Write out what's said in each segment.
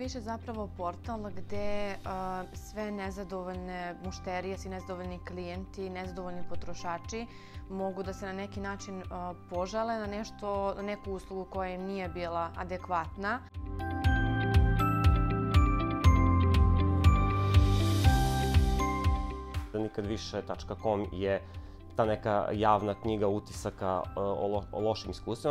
više zapravo portal gde sve nezadovoljne mušterije, svi nezadovoljni klijenti, nezadovoljni potrošači mogu da se na neki način požale na neku uslugu koja im nije bila adekvatna. Nikadviše.com je ta neka javna knjiga utisaka o lošim iskustvima.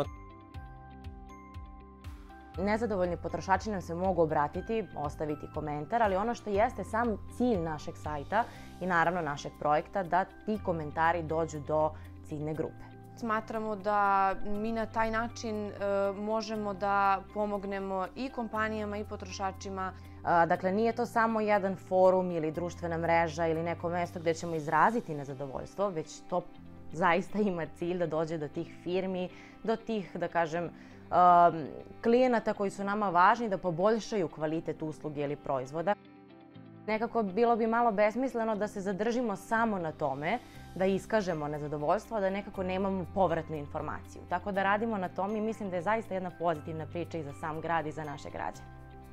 Nezadovoljni potrošači nam se mogu obratiti, ostaviti komentar, ali ono što jeste sam cilj našeg sajta i naravno našeg projekta, da ti komentari dođu do ciljne grupe. Smatramo da mi na taj način možemo da pomognemo i kompanijama i potrošačima. Dakle, nije to samo jedan forum ili društvena mreža ili neko mesto gde ćemo izraziti nezadovoljstvo, već to zaista ima cilj da dođe do tih firmi, do tih, da kažem, klijenata koji su nama važni da poboljšaju kvalitet usluge ili proizvoda. Nekako bilo bi malo besmisleno da se zadržimo samo na tome, da iskažemo nezadovoljstvo, a da nekako nemamo povratnu informaciju. Tako da radimo na tome i mislim da je zaista jedna pozitivna priča i za sam grad i za naše građane.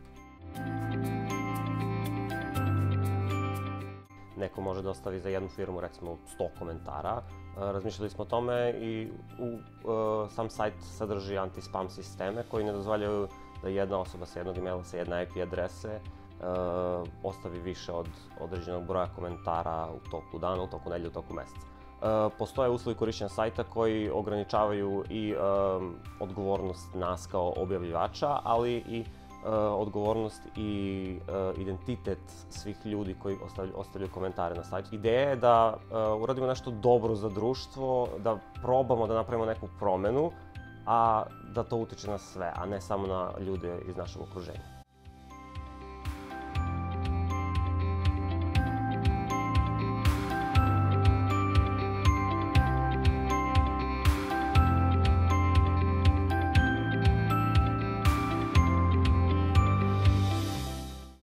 Neko može da ostavi za jednu firmu recimo 100 komentara. Razmišljali smo o tome i sam sajt sadrži anti-spam sisteme koji ne dozvoljavaju da jedna osoba sa jednog emaila, sa jedne IP adrese ostavi više od određenog broja komentara u toku dana, u toku nedelje, u toku meseca. Postoje uslovi korišćenja sajta koji ograničavaju i odgovornost nas kao objavljivača, ali i odgovornost i identitet svih ljudi koji ostavljaju komentare na sajtu. Ideja je da uradimo nešto dobro za društvo, da probamo da napravimo neku promenu, a da to utiče na sve, a ne samo na ljude iz našeg okruženja.